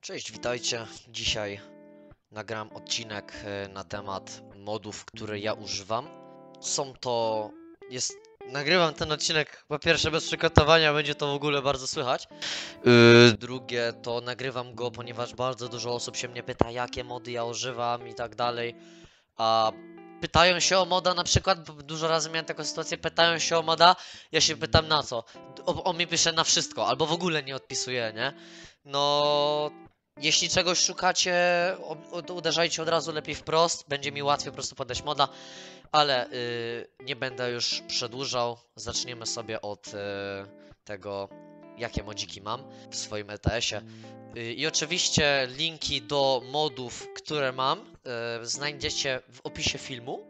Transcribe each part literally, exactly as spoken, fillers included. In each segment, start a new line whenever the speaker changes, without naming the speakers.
Cześć, witajcie. Dzisiaj nagram odcinek e, na temat modów, które ja używam. Są to... jest... Nagrywam ten odcinek po pierwsze bez przygotowania, będzie to w ogóle bardzo słychać. Yy, drugie to nagrywam go, ponieważ bardzo dużo osób się mnie pyta, jakie mody ja używam i tak dalej. A pytają się o moda, na przykład, b- dużo razy miałem taką sytuację, pytają się o moda, ja się pytam na co. O- On mi pisze na wszystko, albo w ogóle nie odpisuje, nie? No, jeśli czegoś szukacie, o- o- uderzajcie od razu lepiej wprost, będzie mi łatwiej po prostu podać moda, ale y, nie będę już przedłużał. Zaczniemy sobie od y, tego, jakie modziki mam w swoim E T S-ie. Y, I oczywiście linki do modów, które mam, y, znajdziecie w opisie filmu.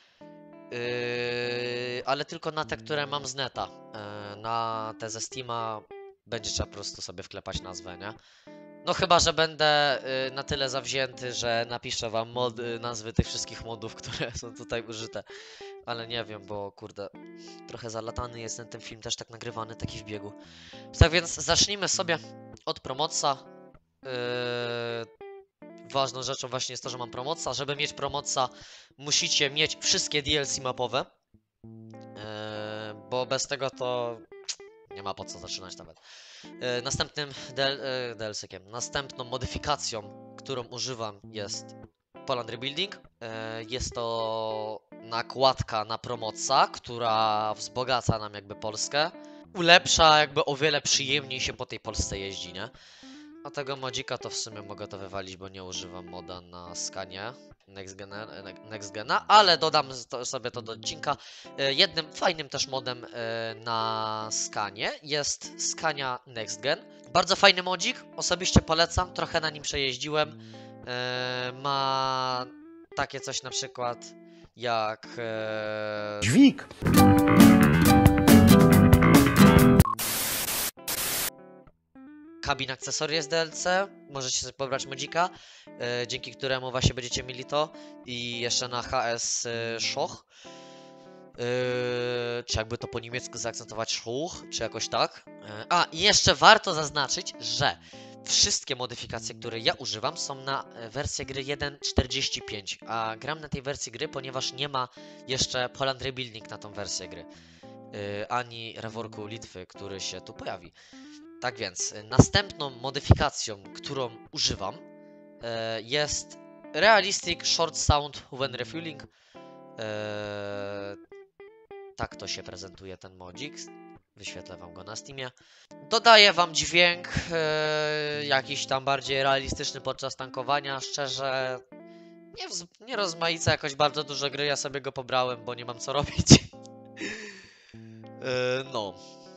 Yy, ale tylko na te, które mam z neta. Yy, na te ze Steama będzie trzeba po prostu sobie wklepać nazwę, nie? No chyba, że będę yy, na tyle zawzięty, że napiszę wam mod, yy, nazwy tych wszystkich modów, które są tutaj użyte. Ale nie wiem, bo kurde, trochę zalatany jest ten, ten film też tak nagrywany, taki w biegu. Tak więc zacznijmy sobie od Promoca. Yy, ważną rzeczą właśnie jest to, że mam Promoca. Żeby mieć Promoca, musicie mieć wszystkie D L C mapowe. Eee, bo bez tego to nie ma po co zaczynać nawet. Eee, następnym del, e, D L C-kiem, następną modyfikacją, którą używam, jest Poland Rebuilding. Eee, jest to nakładka na Promoca, która wzbogaca nam jakby Polskę. Ulepsza, jakby o wiele przyjemniej się po tej Polsce jeździ, nie? A tego modzika to w sumie mogę to wywalić, bo nie używam moda na skanie Next Gena, Next Gena, ale dodam to, sobie to do odcinka. E, Jednym fajnym też modem e, na skanie jest Scania Next Gen. Bardzo fajny modzik, osobiście polecam, trochę na nim przejeździłem. E, Ma takie coś na przykład jak... e,
Dźwig.
Cabin Accessories D L C, możecie sobie pobrać modzika, e, dzięki któremu właśnie będziecie mieli to i jeszcze na H S e, Schoch, e, czy jakby to po niemiecku zaakcentować Schoch, czy jakoś tak. E, a, i jeszcze warto zaznaczyć, że wszystkie modyfikacje, które ja używam, są na e, wersję gry jeden kropka czterdzieści pięć, a gram na tej wersji gry, ponieważ nie ma jeszcze Poland Rebuilding na tą wersję gry, e, ani reworku Litwy, który się tu pojawi. Tak więc, y, następną modyfikacją, którą używam, e, jest Realistic Short Sound When Refueling. E, tak to się prezentuje ten modzik. Wyświetlę wam go na Steamie. Dodaję wam dźwięk e, jakiś tam bardziej realistyczny podczas tankowania. Szczerze, nie, wz- nie rozmaica jakoś bardzo dużo gry. Ja sobie go pobrałem, bo nie mam co robić. e, no.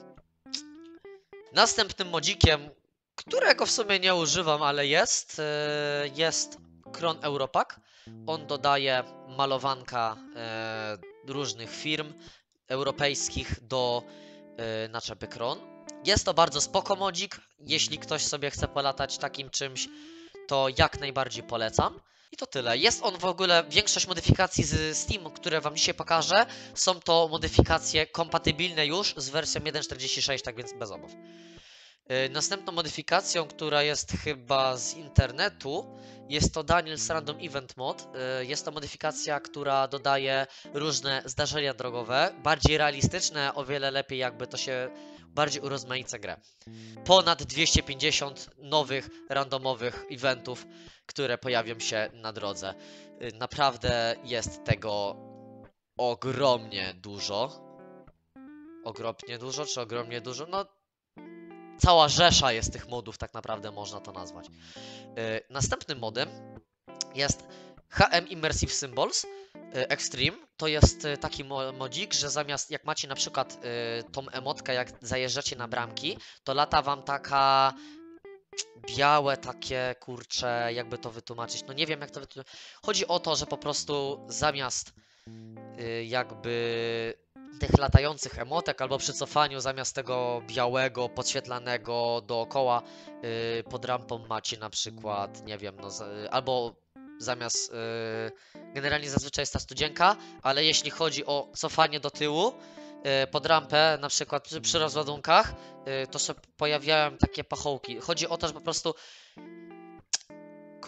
Następnym modzikiem, którego w sumie nie używam, ale jest, e, jest Kron Europack. On dodaje malowanka e, różnych firm europejskich do e, naczepy Kron. Jest to bardzo spoko modzik. Jeśli ktoś sobie chce polatać takim czymś, to jak najbardziej polecam. I to tyle. Jest on w ogóle, większość modyfikacji z Steam, które wam dzisiaj pokażę, są to modyfikacje kompatybilne już z wersją jeden kropka czterdzieści sześć, tak więc bez obaw. Yy, Następną modyfikacją, która jest chyba z internetu, jest to Daniel's Random Event Mod. Yy, Jest to modyfikacja, która dodaje różne zdarzenia drogowe, bardziej realistyczne, o wiele lepiej jakby to się bardziej urozmaica grę. Ponad dwieście pięćdziesiąt nowych, randomowych eventów, które pojawią się na drodze. Yy, Naprawdę jest tego ogromnie dużo. Ogromnie dużo, czy ogromnie dużo? No, cała rzesza jest tych modów, tak naprawdę można to nazwać. Yy, następnym modem jest H M Immersive Symbols yy, Extreme. To jest yy, taki mo modzik, że zamiast jak macie na przykład yy, tą emotkę, jak zajeżdżacie na bramki, to lata wam taka białe takie, kurcze, jakby to wytłumaczyć. No nie wiem jak to wytłumaczyć. Chodzi o to, że po prostu zamiast yy, jakby tych latających emotek, albo przy cofaniu zamiast tego białego, podświetlanego dookoła yy, pod rampą macie na przykład, nie wiem, no, z, albo zamiast, yy, generalnie zazwyczaj jest ta studzienka, ale jeśli chodzi o cofanie do tyłu, yy, pod rampę, na przykład przy, przy rozładunkach, yy, to się pojawiają takie pachołki. Chodzi o to, że po prostu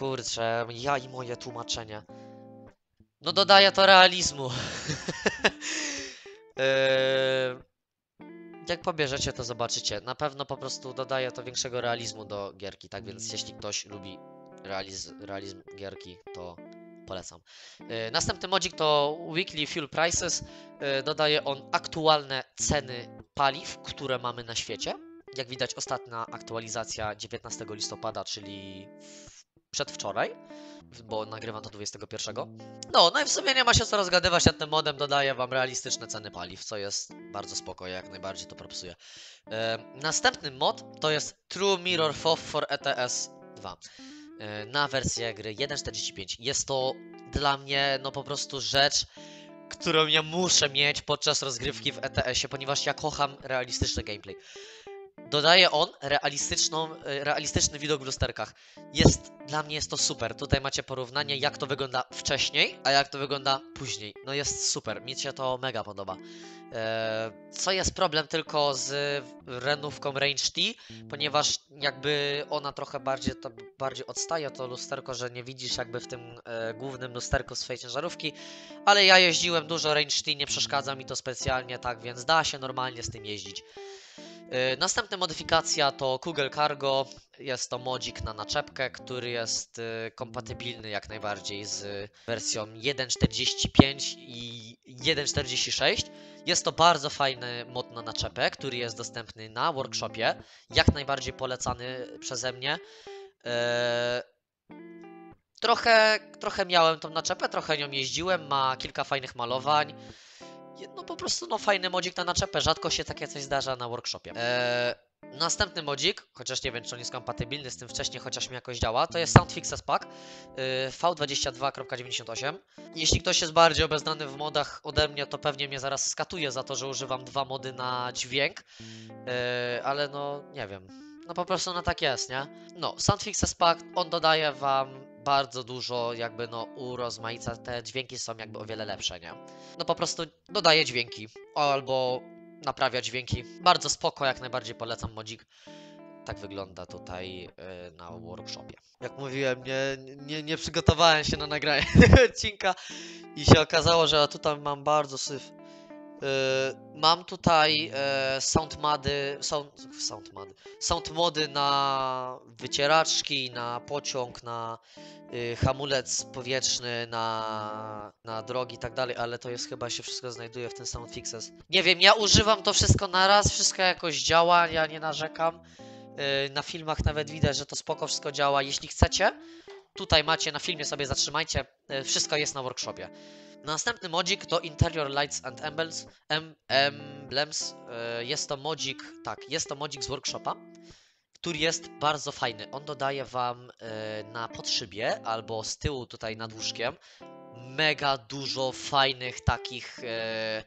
kurczę, ja i moje tłumaczenie. No dodaje to realizmu. Yy, Jak pobierzecie, to zobaczycie. Na pewno po prostu dodaje to większego realizmu do gierki, tak więc jeśli ktoś lubi realiz realizm gierki, to polecam. Yy, następny modzik to Weekly Fuel Prices. Yy, dodaje on aktualne ceny paliw, które mamy na świecie. Jak widać, ostatnia aktualizacja dziewiętnastego listopada, czyli w- przedwczoraj, bo nagrywam to dwudziestego pierwszego. No, no i w sumie nie ma się co rozgadywać nad tym modem, dodaje wam realistyczne ceny paliw, co jest bardzo spoko, jak najbardziej to propsuję. E, następny mod to jest True Mirror F O V for E T S dwa e, na wersję gry jeden czterdzieści pięć. Jest to dla mnie no po prostu rzecz, którą ja muszę mieć podczas rozgrywki w E T S-ie, ponieważ ja kocham realistyczny gameplay. Dodaje on realistyczną, e, realistyczny widok w lusterkach. Jest, dla mnie jest to super. Tutaj macie porównanie, jak to wygląda wcześniej, a jak to wygląda później. No jest super, mi się to mega podoba. E, co jest problem tylko z renówką Range T, ponieważ jakby ona trochę bardziej, to bardziej odstaje to lusterko, że nie widzisz jakby w tym e, głównym lusterku swojej ciężarówki, ale ja jeździłem dużo Range T, nie przeszkadza mi to specjalnie, tak więc da się normalnie z tym jeździć. Yy, Następna modyfikacja to Kugel Cargo. Jest to modzik na naczepkę, który jest yy, kompatybilny jak najbardziej z wersją jeden czterdzieści pięć i jeden czterdzieści sześć. Jest to bardzo fajny mod na naczepę, który jest dostępny na workshopie. Jak najbardziej polecany przeze mnie. Yy, trochę, trochę miałem tą naczepę, trochę nią jeździłem, ma kilka fajnych malowań. No po prostu no fajny modzik na naczepę, rzadko się takie coś zdarza na workshopie. Eee, następny modzik, chociaż nie wiem czy on jest kompatybilny z tym wcześniej, chociaż mi jakoś działa, to jest Sound Fixes Pack yy, V dwadzieścia dwa dziewięćdziesiąt osiem. Jeśli ktoś jest bardziej obeznany w modach ode mnie, to pewnie mnie zaraz skatuje za to, że używam dwa mody na dźwięk, yy, ale no nie wiem. No po prostu no tak jest, nie? No, Sound Fixes Pack, on dodaje wam bardzo dużo, jakby no urozmaica, te dźwięki są jakby o wiele lepsze, nie? No po prostu dodaje dźwięki, albo naprawia dźwięki. Bardzo spoko, jak najbardziej polecam modzik. Tak wygląda tutaj yy, na workshopie. Jak mówiłem, nie, nie, nie przygotowałem się na nagranie tego odcinka i się okazało, że tutaj mam bardzo syf. Yy, mam tutaj yy, sound mody, sound, sound mody, sound mody na wycieraczki, na pociąg, na yy, hamulec powietrzny, na, na drogi i tak dalej, ale to jest chyba się wszystko znajduje w tym Sound Fixes. Nie wiem, ja używam to wszystko na raz, wszystko jakoś działa, ja nie narzekam. Yy, na filmach nawet widać, że to spoko wszystko działa. Jeśli chcecie, tutaj macie na filmie, sobie zatrzymajcie, yy, wszystko jest na workshopie. Następny modzik to Interior Lights and Emblems. Em, emblems. E, Jest to modzik, tak, jest to modzik z workshopa, który jest bardzo fajny. On dodaje wam e, na podszybie albo z tyłu tutaj nad łóżkiem mega dużo fajnych takich e,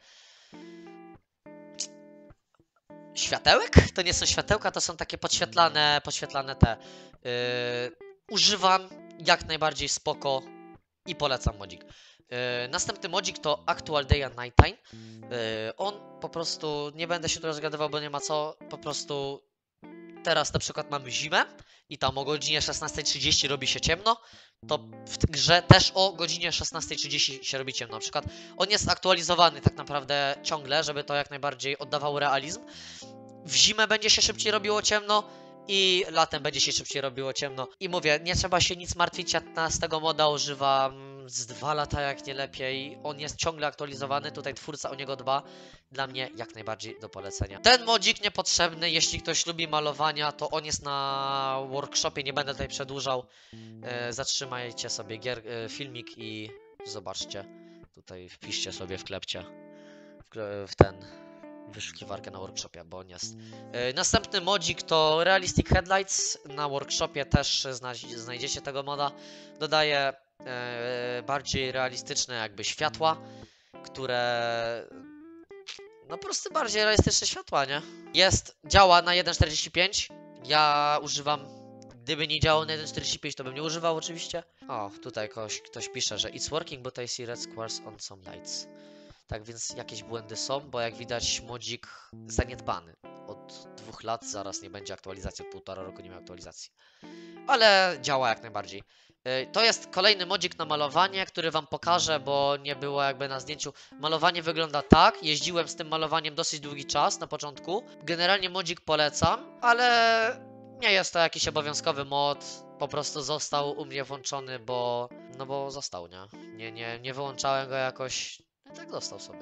światełek? To nie są światełka, to są takie podświetlane, podświetlane te. E, używam jak najbardziej spoko i polecam modzik. Yy, następny modzik to Actual Day and Night Time. Yy, on po prostu, nie będę się tu rozgadywał, bo nie ma co, po prostu teraz na przykład mamy zimę i tam o godzinie szesnastej trzydzieści robi się ciemno, to w tej grze też o godzinie szesnastej trzydzieści się robi ciemno. Na przykład on jest aktualizowany tak naprawdę ciągle, żeby to jak najbardziej oddawało realizm. W zimę będzie się szybciej robiło ciemno i latem będzie się szybciej robiło ciemno. I mówię, nie trzeba się nic martwić, ja na z tego moda używam z dwa lata jak nie lepiej. On jest ciągle aktualizowany, tutaj twórca o niego dba. Dla mnie jak najbardziej do polecenia. Ten modzik niepotrzebny, jeśli ktoś lubi malowania, to on jest na workshopie, nie będę tutaj przedłużał. E, zatrzymajcie sobie gier, e, filmik i zobaczcie. Tutaj wpiszcie sobie, wklepcie w, w ten wyszukiwarkę na workshopie, bo on jest. Yy, następny modzik to Realistic Headlights. Na workshopie też zna znajdziecie tego moda. Dodaje yy, bardziej realistyczne jakby światła, które no po prostu bardziej realistyczne światła, nie? Jest, działa na jeden czterdzieści pięć. Ja używam, gdyby nie działał na jeden czterdzieści pięć, to bym nie używał oczywiście. O, tutaj ktoś, ktoś pisze, że it's working, but I see red squares on some lights. Tak więc jakieś błędy są, bo jak widać modzik zaniedbany. Od dwóch lat zaraz nie będzie aktualizacji, od półtora roku nie ma aktualizacji. Ale działa jak najbardziej. Y, To jest kolejny modzik na malowanie, który wam pokażę, bo nie było jakby na zdjęciu. Malowanie wygląda tak. Jeździłem z tym malowaniem dosyć długi czas na początku. Generalnie modzik polecam, ale nie jest to jakiś obowiązkowy mod. Po prostu został u mnie włączony, bo... No bo został, nie? Nie, nie, nie wyłączałem go jakoś... No tak został sobie.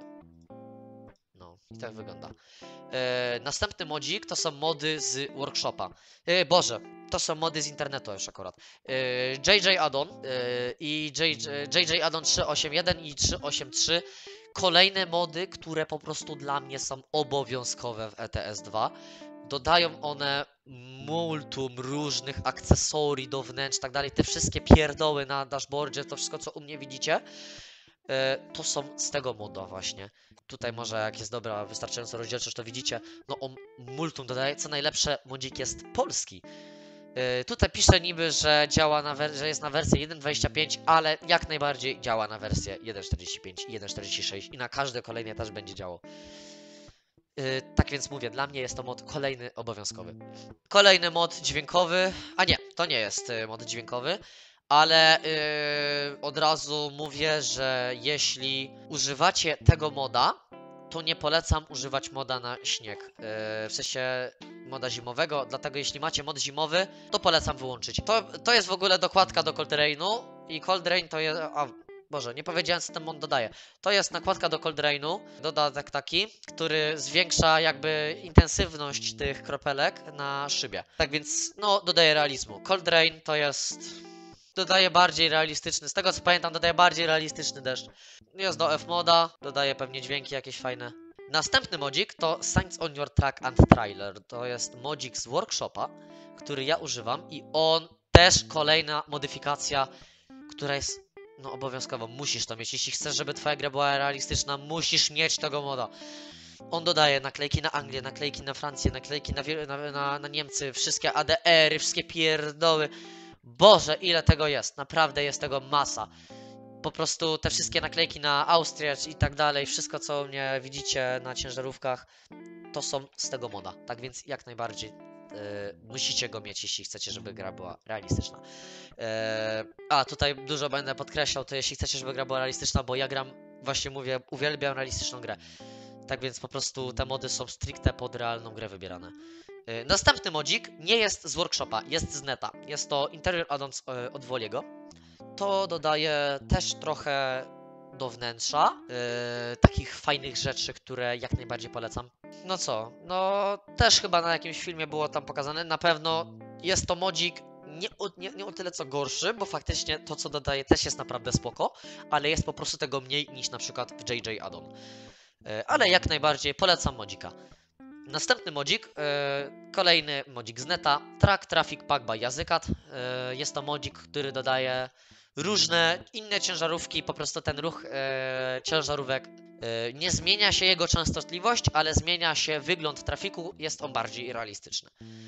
No, i tak wygląda. E, następny modzik to są mody z workshopa. E, Boże, to są mody z internetu już akurat. E, J J Addon e, i J J Addon trzysta osiemdziesiąt jeden i trzysta osiemdziesiąt trzy. Kolejne mody, które po prostu dla mnie są obowiązkowe w E T S dwa. Dodają one multum różnych akcesorii do wnętrz, tak dalej. Te wszystkie pierdoły na dashboardzie, to wszystko co u mnie widzicie, e, to są z tego moda właśnie. Tutaj może jak jest dobra, wystarczająco rozdzielczość, to widzicie, no on multum dodaje. Co najlepsze, modzik jest polski. Yy, tutaj pisze niby, że działa na że jest na wersję jeden dwadzieścia pięć, ale jak najbardziej działa na wersję jeden czterdzieści pięć i jeden czterdzieści sześć i na każde kolejne też będzie działo. Yy, tak więc mówię, dla mnie jest to mod kolejny obowiązkowy. Kolejny mod dźwiękowy, a nie, to nie jest yy, mod dźwiękowy, ale yy, od razu mówię, że jeśli używacie tego moda, to nie polecam używać moda na śnieg. Yy, w sensie moda zimowego, dlatego jeśli macie mod zimowy, to polecam wyłączyć. To, to jest w ogóle dokładka do Cold Rainu i Cold Rain to jest... A, Boże, nie powiedziałem co ten mod dodaje. To jest nakładka do Cold Rainu, dodatek taki, który zwiększa jakby intensywność tych kropelek na szybie. Tak więc, no, dodaje realizmu. Cold Rain to jest... Dodaje bardziej realistyczny, z tego co pamiętam, dodaje bardziej realistyczny deszcz. Jest do F-moda, dodaje pewnie dźwięki jakieś fajne. Następny modzik to Signs on Your Track and Trailer. To jest modzik z workshopa, który ja używam i on też kolejna modyfikacja, która jest no obowiązkowo. Musisz to mieć. Jeśli chcesz, żeby twoja gra była realistyczna, musisz mieć tego moda. On dodaje naklejki na Anglię, naklejki na Francję, naklejki na, na, na, na Niemcy, wszystkie A D R y, wszystkie pierdoły. Boże, ile tego jest. Naprawdę jest tego masa. Po prostu te wszystkie naklejki na Austrię i tak dalej, wszystko co u mnie widzicie na ciężarówkach, to są z tego moda. Tak więc jak najbardziej yy, musicie go mieć, jeśli chcecie, żeby gra była realistyczna. Yy, a, tutaj dużo będę podkreślał, to jeśli chcecie, żeby gra była realistyczna, bo ja gram, właśnie mówię, uwielbiam realistyczną grę. Tak więc po prostu te mody są stricte pod realną grę wybierane. Yy, następny modzik nie jest z workshopa, jest z neta. Jest to Interior Addons yy, od Woliego. To dodaje też trochę do wnętrza, yy, takich fajnych rzeczy, które jak najbardziej polecam. No co, no też chyba na jakimś filmie było tam pokazane, na pewno jest to modzik nie o, nie, nie o tyle co gorszy, bo faktycznie to co dodaje też jest naprawdę spoko, ale jest po prostu tego mniej niż na przykład w J J Addon. Yy, ale jak najbardziej polecam modzika. Następny modzik, yy, kolejny modzik z neta, Track Traffic Pack by Yazykat. Yy, jest to modzik, który dodaje różne inne ciężarówki, po prostu ten ruch e, ciężarówek e, nie zmienia się jego częstotliwość, ale zmienia się wygląd trafiku, jest on bardziej realistyczny.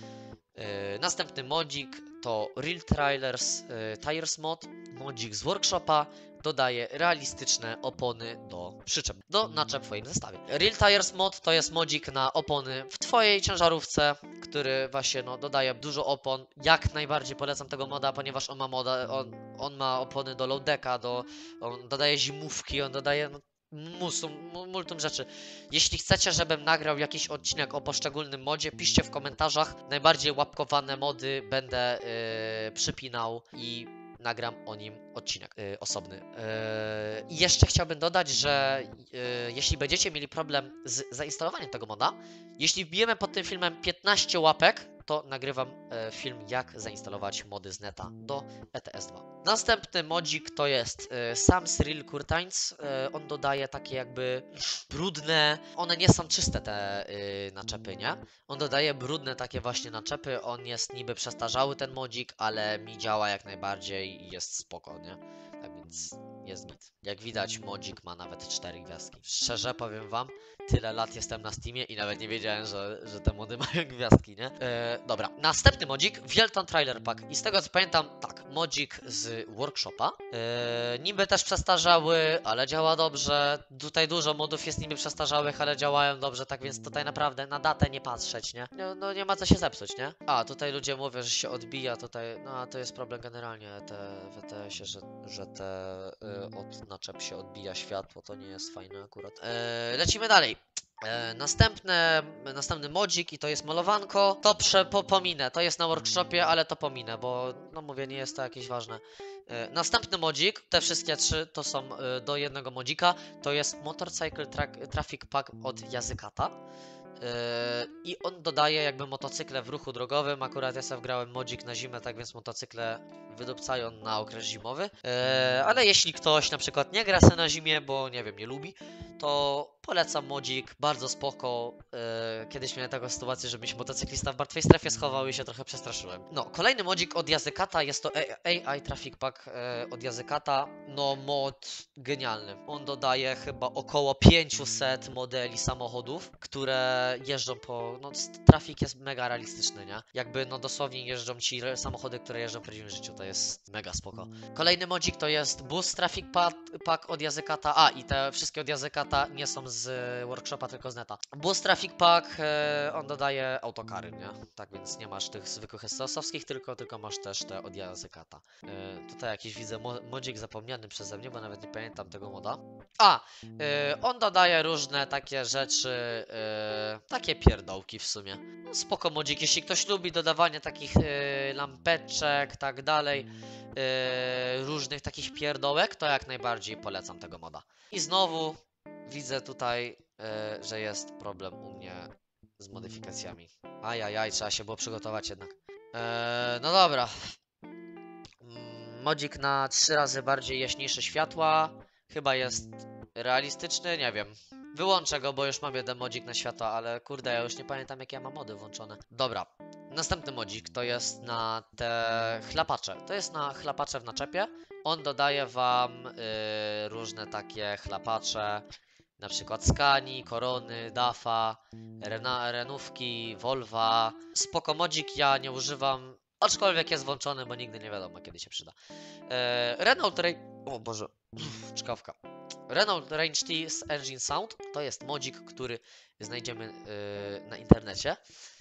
E, następny modzik to Real Trailers e, Tires Mod, modzik z workshopa, dodaje realistyczne opony do przyczep, do naczep w twoim zestawie. Real Tires Mod to jest modzik na opony w twojej ciężarówce, który właśnie no, dodaje dużo opon. Jak najbardziej polecam tego moda, ponieważ on ma moda, on, on ma opony do low decka, do, on dodaje zimówki, on dodaje no, musum, multum rzeczy. Jeśli chcecie, żebym nagrał jakiś odcinek o poszczególnym modzie, piszcie w komentarzach. Najbardziej łapkowane mody będę yy, przypinał i nagram o nim odcinek yy, osobny. Yy, I jeszcze chciałbym dodać, że yy, jeśli będziecie mieli problem z zainstalowaniem tego moda, jeśli wbijemy pod tym filmem piętnaście łapek, to nagrywam e, film, jak zainstalować mody z neta do E T S dwa. Następny modzik to jest e, sam Cyril Curtains. E, on dodaje takie jakby brudne, one nie są czyste te e, naczepy, nie? On dodaje brudne takie właśnie naczepy, on jest niby przestarzały ten modzik, ale mi działa jak najbardziej i jest spoko, nie? Tak więc jest git. Jak widać, modzik ma nawet cztery gwiazdki. Szczerze powiem wam, tyle lat jestem na Steamie i nawet nie wiedziałem, że, że te mody mają gwiazdki, nie? E, dobra, następny modzik, Wielton Trailer Pack. I z tego co pamiętam, tak, modzik z workshopa. E, niby też przestarzały, ale działa dobrze. Tutaj dużo modów jest niby przestarzałych, ale działają dobrze, tak więc tutaj naprawdę na datę nie patrzeć, nie? No, no nie ma co się zepsuć, nie? A, tutaj ludzie mówią, że się odbija, tutaj, no a to jest problem generalnie te, w E T S-ie, że, że te y, od naczep się odbija światło, to nie jest fajne akurat. E, lecimy dalej. E, następne, następny modzik i to jest malowanko. To prze, po, pominę, to jest na workshopie, ale to pominę, bo no mówię, nie jest to jakieś ważne. E, następny modzik, te wszystkie trzy to są e, do jednego modzika. To jest Motorcycle tra Traffic Pack od Yazykata. Yy, I on dodaje jakby motocykle w ruchu drogowym. Akurat ja sobie wgrałem modzik na zimę, tak więc motocykle wydupcają na okres zimowy. Yy, ale jeśli ktoś na przykład nie gra se na zimie, bo nie wiem, nie lubi, to polecam modzik, bardzo spoko. Yy, kiedyś miałem taką sytuację, że mi się motocyklista w martwej strefie schował i się trochę przestraszyłem. No, kolejny modzik od Yazykata jest to A I Traffic Pack yy, od Yazykata. No, mod genialny. On dodaje chyba około pięćset modeli samochodów, które jeżdżą po... No, trafik jest mega realistyczny, nie? Jakby, no dosłownie jeżdżą ci samochody, które jeżdżą w prawdziwym życiu, to jest mega spoko. Kolejny modzik to jest Bus Traffic Pack od Yazykata. A, i te wszystkie od Yazykata nie są z workshopa, tylko z neta. Bus Traffic Pack, e, on dodaje autokary, nie? Tak więc nie masz tych zwykłych S T S-owskich, tylko, tylko masz też te od Yazykata. E, tutaj jakiś widzę mo modzik zapomniany przeze mnie, bo nawet nie pamiętam tego moda. A, e, on dodaje różne takie rzeczy, e, takie pierdołki w sumie. No, spoko modzik, jeśli ktoś lubi dodawanie takich e, lampeczek, tak dalej, e, różnych takich pierdołek, to jak najbardziej polecam tego moda. I znowu widzę tutaj, e, że jest problem u mnie z modyfikacjami. Ajajaj, trzeba się było przygotować jednak. E, no dobra. Mm, Modzik na trzy razy bardziej jaśniejsze światła. Chyba jest realistyczny, nie wiem. Wyłączę go, bo już mam jeden modzik na światła, ale kurde, ja już nie pamiętam jakie ja mam mody włączone. Dobra, następny modzik to jest na te chlapacze. To jest na chlapacze w naczepie. On dodaje wam y, różne takie chlapacze, na przykład Skani, Korony, Dafa, Rena, Renówki, Volva. Spoko modzik, ja nie używam, aczkolwiek jest włączony, bo nigdy nie wiadomo kiedy się przyda. E, Renault Ray... O Boże, czkawka. Renault Range T z Engine Sound to jest modzik, który znajdziemy yy, na internecie.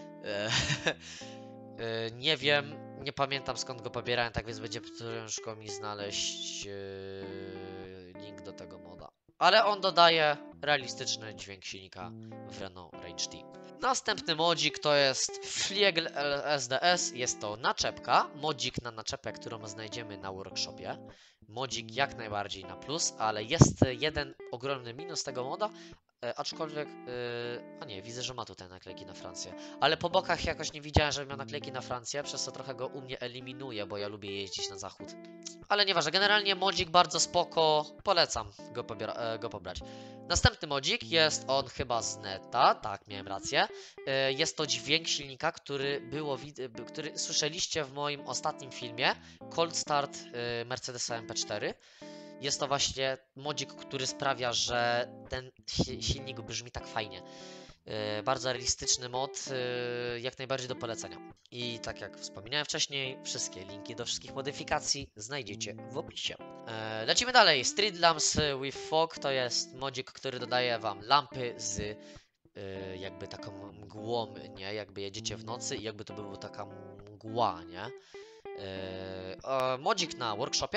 Yy, nie wiem, nie pamiętam skąd go pobierałem, tak więc będzie ciężko mi znaleźć yy, link do tego moda. Ale on dodaje realistyczny dźwięk silnika w Renault Range T. Następny modzik to jest Fliegl S D S, jest to naczepka, modzik na naczepę, którą znajdziemy na workshopie. Modzik jak najbardziej na plus, ale jest jeden ogromny minus tego moda, e, aczkolwiek, yy, a nie, widzę, że ma tutaj naklejki na Francję, ale po bokach jakoś nie widziałem, żeby miał naklejki na Francję, przez co trochę go u mnie eliminuje, bo ja lubię jeździć na zachód. Ale nieważne, generalnie modzik bardzo spoko, polecam go, e, go pobrać. Następny modzik jest on chyba z neta, tak, miałem rację. E, jest to dźwięk silnika, który było, który słyszeliście w moim ostatnim filmie, Cold Start e, Mercedesa M P cztery. Jest to właśnie modzik, który sprawia, że ten silnik brzmi tak fajnie. Yy, bardzo realistyczny mod, yy, jak najbardziej do polecenia. I tak jak wspominałem wcześniej, wszystkie linki do wszystkich modyfikacji znajdziecie w opisie. Yy, lecimy dalej. Street Lamps with Fog to jest modzik, który dodaje wam lampy z yy, jakby taką mgłą, nie? Jakby jedziecie w nocy i jakby to była taka mgła, nie? Yy, modzik na workshopie.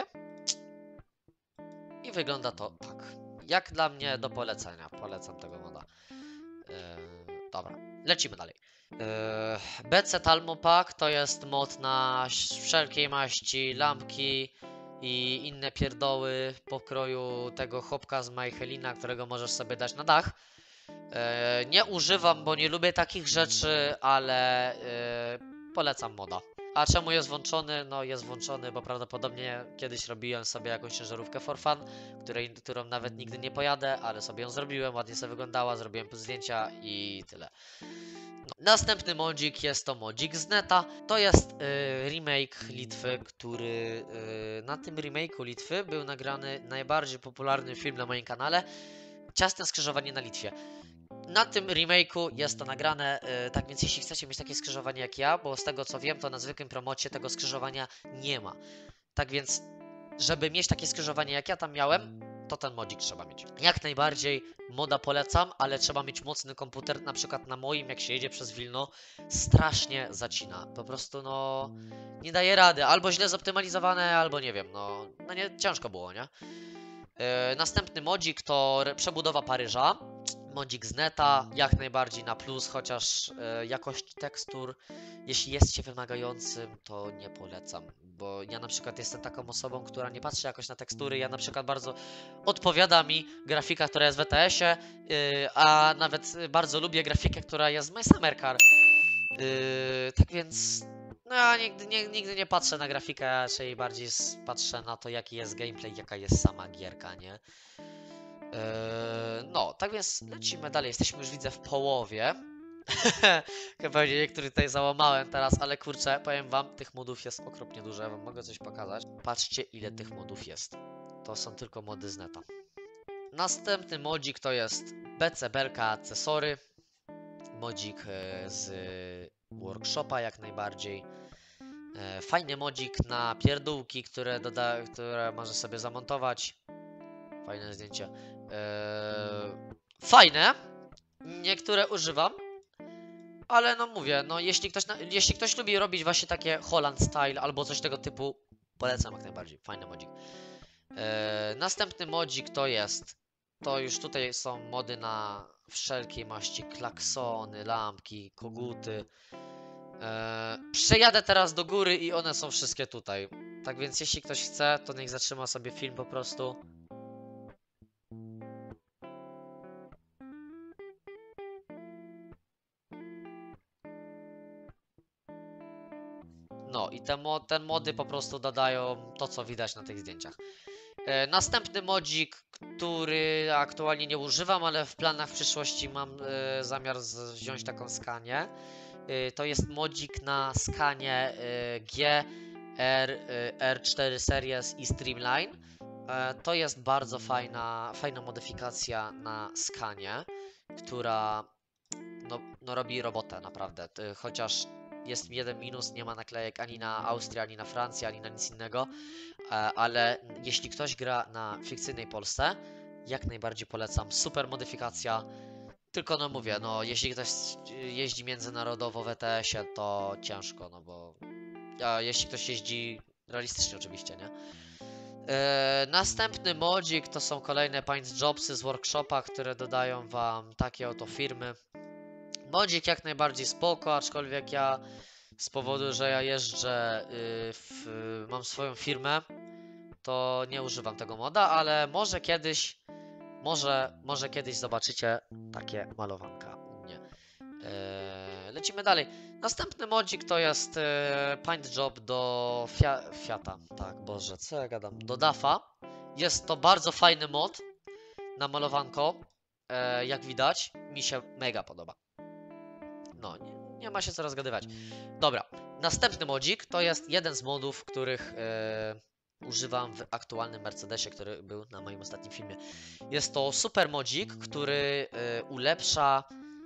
I wygląda to tak. Jak dla mnie do polecenia. Polecam tego moda. Yy, dobra, lecimy dalej. Yy, B C Talmo Pack to jest mod na wszelkiej maści lampki i inne pierdoły pokroju tego chłopka z Majchelina, którego możesz sobie dać na dach. Yy, nie używam, bo nie lubię takich rzeczy, ale yy, polecam moda. A czemu jest włączony? No jest włączony, bo prawdopodobnie kiedyś robiłem sobie jakąś ciężarówkę for fun, której, którą nawet nigdy nie pojadę, ale sobie ją zrobiłem, ładnie sobie wyglądała, zrobiłem zdjęcia i tyle. No. Następny modzik jest to modzik z neta. To jest y, remake Litwy, który y, na tym remake'u Litwy był nagrany najbardziej popularny film na moim kanale, Ciasne skrzyżowanie na Litwie. Na tym remake'u jest to nagrane, yy, tak więc jeśli chcecie mieć takie skrzyżowanie jak ja, bo z tego co wiem, to na zwykłym promocie tego skrzyżowania nie ma. Tak więc, żeby mieć takie skrzyżowanie jak ja tam miałem, to ten modzik trzeba mieć. Jak najbardziej moda polecam, ale trzeba mieć mocny komputer, na przykład na moim, jak się jedzie przez Wilno, strasznie zacina. Po prostu no, nie daje rady, albo źle zoptymalizowane, albo nie wiem, no, no nie, ciężko było, nie? Yy, następny modzik to re- przebudowa Paryża. Modzik z neta, jak najbardziej na plus, chociaż e, jakość tekstur, jeśli jest się wymagającym, to nie polecam, bo ja na przykład jestem taką osobą, która nie patrzy jakoś na tekstury, ja na przykład bardzo odpowiada mi grafika, która jest w W T S-ie, yy, a nawet bardzo lubię grafikę, która jest w My Summer Car. Yy, tak więc no ja nigdy nie, nigdy nie patrzę na grafikę, raczej bardziej s- patrzę na to, jaki jest gameplay, jaka jest sama gierka, nie? Eee, no, tak więc lecimy dalej. Jesteśmy już widzę w połowie. Chyba niektórych tutaj załamałem teraz, ale kurczę, powiem wam, tych modów jest okropnie dużo. Ja wam mogę coś pokazać. Patrzcie, ile tych modów jest. To są tylko mody z neta. Następny modzik to jest B C Belka Accesory. Modzik e, z workshopa jak najbardziej. E, Fajny modzik na pierdółki, które, doda które może sobie zamontować. Fajne zdjęcie. Eee, fajne. Niektóre używam. Ale no mówię, no jeśli ktoś, na, jeśli ktoś lubi robić właśnie takie Holland style albo coś tego typu, polecam jak najbardziej. Fajny modzik. Eee, następny modzik to jest, to już tutaj są mody na wszelkiej maści klaksony, lampki, koguty. Eee, przejadę teraz do góry i one są wszystkie tutaj. Tak więc jeśli ktoś chce, to niech zatrzyma sobie film po prostu. No i te mo ten mody po prostu dodają to, co widać na tych zdjęciach. E, następny modzik, który aktualnie nie używam, ale w planach w przyszłości mam e, zamiar z, wziąć taką skanię. E, to jest modzik na skanie e, G, R, e, R cztery Series i Streamline. E, to jest bardzo fajna, fajna modyfikacja na skanie, która no, no robi robotę naprawdę. Ty- Chociaż jest jeden minus, nie ma naklejek ani na Austrię, ani na Francję, ani na nic innego, e, ale jeśli ktoś gra na fikcyjnej Polsce, jak najbardziej polecam. Super modyfikacja. Tylko no mówię, no jeśli ktoś jeździ międzynarodowo w E T S-ie, to ciężko, no bo a jeśli ktoś jeździ realistycznie oczywiście, nie? E, następny modzik to są kolejne paint jobsy z workshopa, które dodają wam takie oto firmy. Modzik jak najbardziej spoko, aczkolwiek ja z powodu, że ja jeżdżę, y, w, mam swoją firmę, to nie używam tego moda, ale może kiedyś, może, może kiedyś zobaczycie takie malowanka u mnie. Eee, lecimy dalej. Następny modzik to jest e, paint job do Fia Fiata. Tak, Boże, co ja gadam? Do Dafa. Jest to bardzo fajny mod na malowanko. E, jak widać, mi się mega podoba. No, nie, nie ma się co rozgadywać. Dobra, następny modzik to jest jeden z modów, których e, używam w aktualnym Mercedesie, który był na moim ostatnim filmie. Jest to super modzik, który e, ulepsza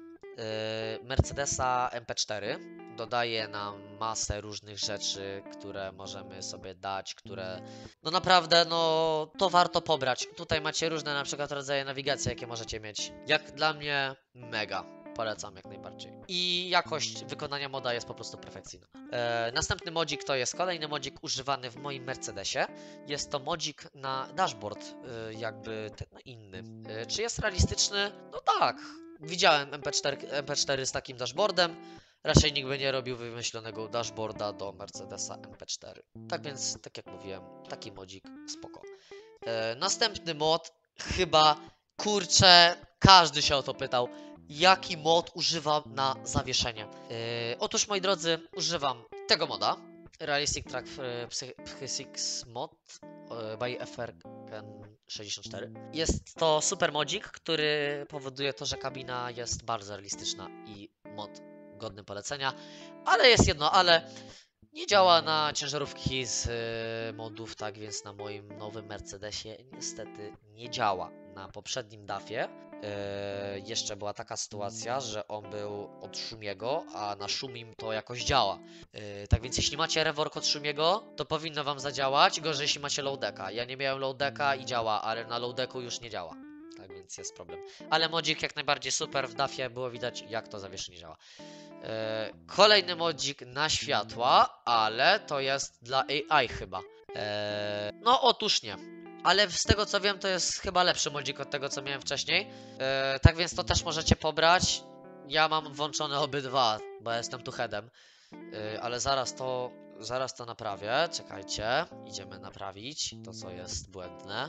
e, Mercedesa M P cztery. Dodaje nam masę różnych rzeczy, które możemy sobie dać, które no naprawdę, no to warto pobrać. Tutaj macie różne na przykład rodzaje nawigacji, jakie możecie mieć. Jak dla mnie mega. Polecam jak najbardziej. I jakość wykonania moda jest po prostu perfekcyjna. E, następny modzik to jest kolejny modzik używany w moim Mercedesie. Jest to modzik na dashboard, e, jakby ten inny. E, czy jest realistyczny? No tak. Widziałem M P cztery, M P cztery z takim dashboardem. Raczej nikt by nie robił wymyślonego dashboarda do Mercedesa M P cztery. Tak więc, tak jak mówiłem, taki modzik spoko. E, następny mod, chyba, kurczę, każdy się o to pytał. Jaki mod używam na zawieszenie? E, otóż, moi drodzy, używam tego moda. Realistic Track e, Psy- Physics Mod e, by F R sześćdziesiąt cztery. Jest to super modzik, który powoduje to, że kabina jest bardzo realistyczna i mod godny polecenia. Ale jest jedno, ale nie działa na ciężarówki z y, modów, tak więc na moim nowym Mercedesie niestety nie działa. Na poprzednim dafie y, jeszcze była taka sytuacja, że on był od Szumiego, a na Szumim to jakoś działa. Y, tak więc jeśli macie rework od Szumiego, to powinno wam zadziałać, gorzej jeśli macie low-decka. Ja nie miałem low-decka i działa, ale na low-decku już nie działa. Tak więc jest problem. Ale modzik jak najbardziej super, w dafie było widać jak to zawieszenie działa. E, kolejny modzik na światła, ale to jest dla A I chyba. E, no otóż nie. Ale z tego co wiem to jest chyba lepszy modzik od tego co miałem wcześniej. E, tak więc to też możecie pobrać. Ja mam włączone obydwa, bo jestem tu headem. E, ale zaraz to, zaraz to naprawię. Czekajcie. Idziemy naprawić to co jest błędne.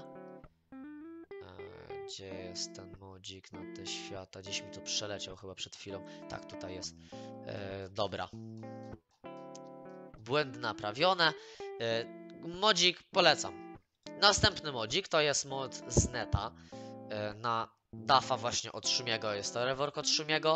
Gdzie jest ten modzik na te świata? Gdzieś mi to przeleciał chyba przed chwilą. Tak, tutaj jest. E, dobra. Błędy naprawione. E, modzik polecam. Następny modzik to jest mod z neta. E, na dafa właśnie od Szumiego. Jest to rework od Szumiego.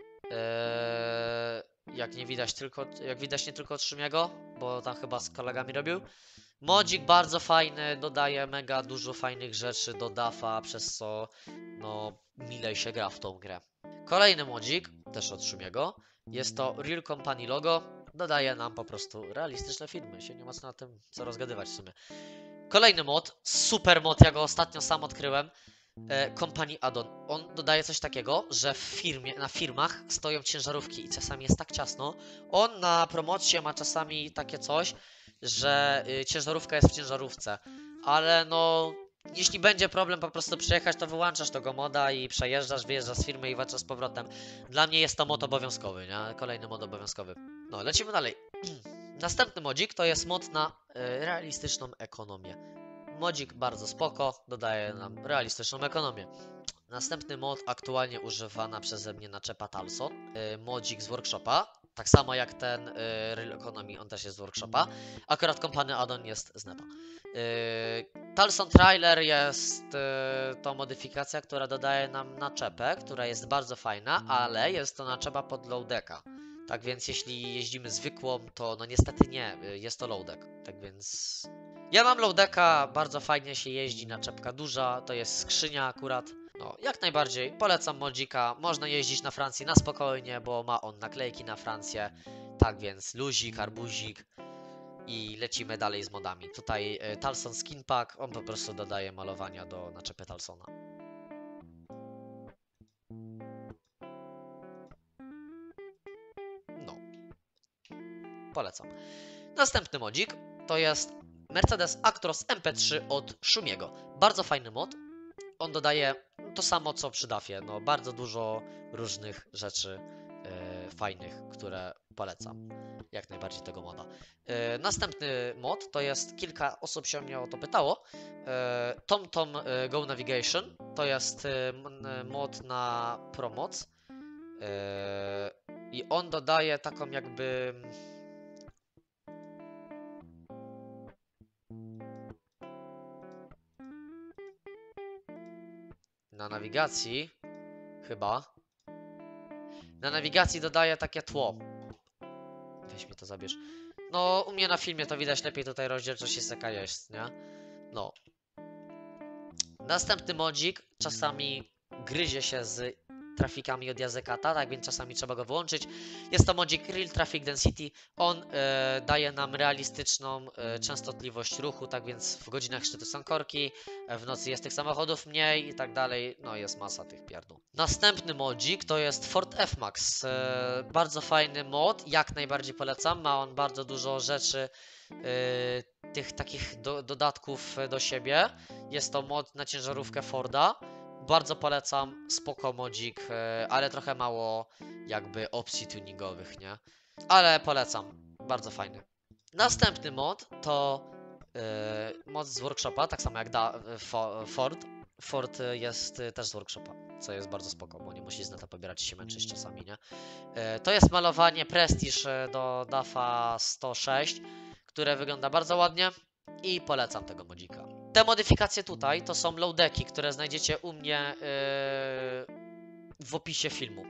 E, jak nie widać tylko, jak widać nie tylko od Szumiego, bo tam chyba z kolegami robił. Modzik bardzo fajny, dodaje mega dużo fajnych rzeczy do dafa, przez co no milej się gra w tą grę. Kolejny modzik, też od Szumiego, jest to Real Company logo, dodaje nam po prostu realistyczne filmy, się nie ma co na tym co rozgadywać w sumie. Kolejny mod, super mod, ja go ostatnio sam odkryłem, e, Company Addon. On dodaje coś takiego, że w firmie, na firmach stoją ciężarówki i czasami jest tak ciasno. On na promocie ma czasami takie coś, że y, ciężarówka jest w ciężarówce, ale no jeśli będzie problem po prostu przyjechać, to wyłączasz tego moda i przejeżdżasz, wyjeżdżasz z firmy i wracasz z powrotem. Dla mnie jest to mod obowiązkowy, nie? Kolejny mod obowiązkowy. No, lecimy dalej. Następny modzik to jest mod na y, realistyczną ekonomię. Modzik bardzo spoko, dodaje nam realistyczną ekonomię. Następny mod aktualnie używana przeze mnie naczepa Talson. Yy, modzik z workshopa. Tak samo jak ten yy, Real Economy, on też jest z workshopa. Akurat Company Addon jest z neta. Yy, Talson Trailer jest yy, to modyfikacja, która dodaje nam naczepę, która jest bardzo fajna, ale jest to naczepa pod low decka. Tak więc jeśli jeździmy zwykłą, to no niestety nie, yy, jest to low deck. Tak więc... Ja mam low decka, bardzo fajnie się jeździ, naczepka duża, to jest skrzynia akurat. No, jak najbardziej polecam modzika. Można jeździć na Francji na spokojnie, bo ma on naklejki na Francję. Tak więc luzik, arbuzik i lecimy dalej z modami. Tutaj y, Talson Skin Pack, on po prostu dodaje malowania do naczepy Talsona. No, polecam. Następny modzik to jest Mercedes Actros M P trzy od Szumiego. Bardzo fajny mod. On dodaje to samo co przy dafie, no bardzo dużo różnych rzeczy e, fajnych, które polecam. Jak najbardziej tego moda. E, następny mod to jest, kilka osób się mnie o to pytało. E, TomTom e, Go Navigation to jest e, mod na promoc. E, I on dodaje taką jakby... Na nawigacji, chyba. Na nawigacji dodaje takie tło. Weź mi to zabierz. No, u mnie na filmie to widać lepiej, tutaj rozdzielczość jest jaka jest, nie? No. Następny modzik czasami gryzie się z trafikami od Yazekata, tak więc czasami trzeba go wyłączyć. Jest to modzik Real Traffic Density. On e, daje nam realistyczną e, częstotliwość ruchu, tak więc w godzinach szczytu są korki, e, w nocy jest tych samochodów mniej i tak dalej. No jest masa tych pierdół. Następny modzik to jest Ford F-Max. E, bardzo fajny mod, jak najbardziej polecam. Ma on bardzo dużo rzeczy, e, tych takich do, dodatków do siebie. Jest to mod na ciężarówkę Forda. Bardzo polecam, spoko modzik, ale trochę mało jakby opcji tuningowych, nie? Ale polecam, bardzo fajny. Następny mod to yy, mod z workshopa, tak samo jak da, fo, Ford. Ford jest też z workshopa, co jest bardzo spoko, bo nie musi z neta pobierać i się męczyć czasami, nie? Yy, to jest malowanie Prestige do dafa sto sześć, które wygląda bardzo ładnie i polecam tego modzika. Te modyfikacje tutaj to są low decki, które znajdziecie u mnie yy, w opisie filmu.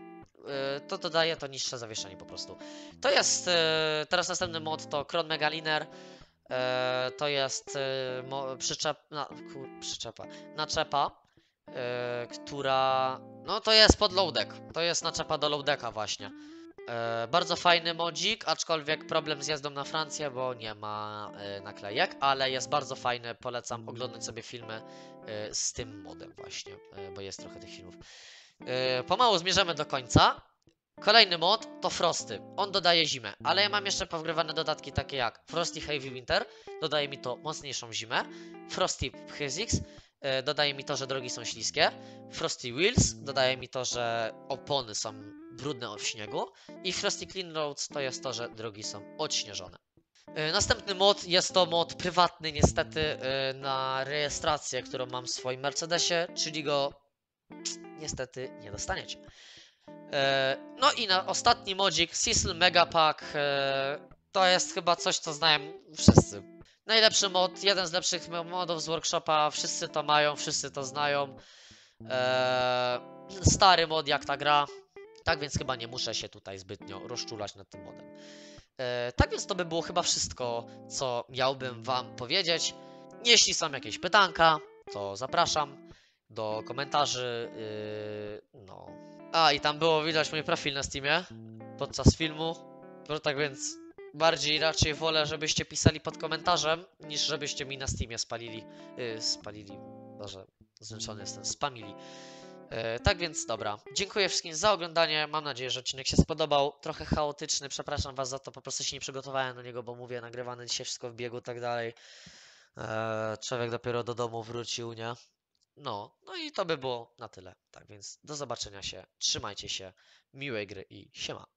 e, to dodaje to niższe zawieszenie po prostu. To jest, e, teraz następny mod to Kron Megaliner. E, to jest e, mo, przyczep, na, kur, przyczepa, naczepa, e, która, no to jest pod low deck, to jest naczepa do low decka właśnie. E, bardzo fajny modzik, aczkolwiek problem z jazdą na Francję, bo nie ma e, naklejek, ale jest bardzo fajny, polecam oglądać sobie filmy e, z tym modem właśnie, e, bo jest trochę tych filmów. E, pomału zmierzamy do końca. Kolejny mod to Frosty. On dodaje zimę, ale ja mam jeszcze powgrywane dodatki takie jak Frosty Heavy Winter, dodaje mi to mocniejszą zimę, Frosty Physics, e, dodaje mi to, że drogi są śliskie, Frosty Wheels, dodaje mi to, że opony są brudne w śniegu i Frosty Clean Roads to jest to, że drogi są odśnieżone. E, Następny mod jest to mod prywatny niestety e, na rejestrację, którą mam w swoim Mercedesie, czyli go niestety nie dostaniecie. E, No i na ostatni modzik Cecil Megapack. e, To jest chyba coś, co znają wszyscy. Najlepszy mod, jeden z lepszych mo- modów z workshopa. Wszyscy to mają, wszyscy to znają. E, Stary mod jak ta gra. Tak więc chyba nie muszę się tutaj zbytnio rozczulać nad tym modem. E, Tak więc to by było chyba wszystko, co miałbym wam powiedzieć. Jeśli są jakieś pytanka, to zapraszam do komentarzy. Yy, no. A, i tam było widać mój profil na Steamie podczas filmu. No tak więc bardziej raczej wolę, żebyście pisali pod komentarzem, niż żebyście mi na Steamie spalili. Yy, spalili. Boże, zmęczony jestem. Spamili. Yy, tak więc dobra. Dziękuję wszystkim za oglądanie. Mam nadzieję, że odcinek się spodobał. Trochę chaotyczny. Przepraszam was za to. Po prostu się nie przygotowałem do niego, bo mówię, nagrywany dzisiaj wszystko w biegu i tak dalej. Eee, człowiek dopiero do domu wrócił, nie? No, no i to by było na tyle. Tak więc do zobaczenia się, trzymajcie się, miłej gry i siema.